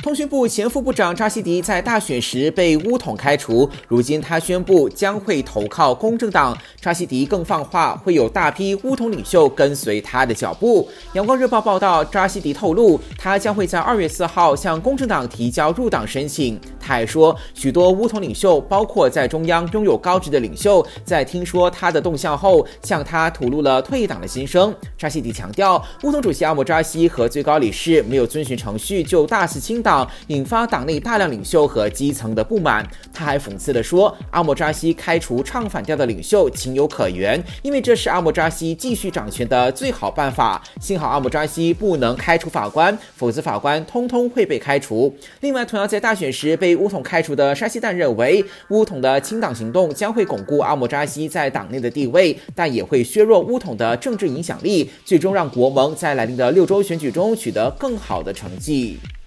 通讯部前副部长扎西迪在大选时被巫统开除，如今他宣布将会投靠公正党。扎西迪更放话，会有大批巫统领袖跟随他的脚步。阳光日报报道，扎西迪透露，他将会在2月4号向公正党提交入党申请。他还说，许多巫统领袖，包括在中央拥有高职的领袖，在听说他的动向后，向他吐露了退党的心声。扎西迪强调，巫统主席阿莫扎西和最高理事没有遵循程序就大肆清党，引发党内大量领袖和基层的不满。他还讽刺地说，阿莫扎西开除唱反调的领袖情有可原，因为这是阿莫扎西继续掌权的最好办法。幸好阿莫扎西不能开除法官，否则法官通通会被开除。另外，同样在大选时被巫统开除的沙希旦认为，巫统的清党行动将会巩固阿莫扎西在党内的地位，但也会削弱巫统的政治影响力，最终让国盟在来临的6州选举中取得更好的成绩。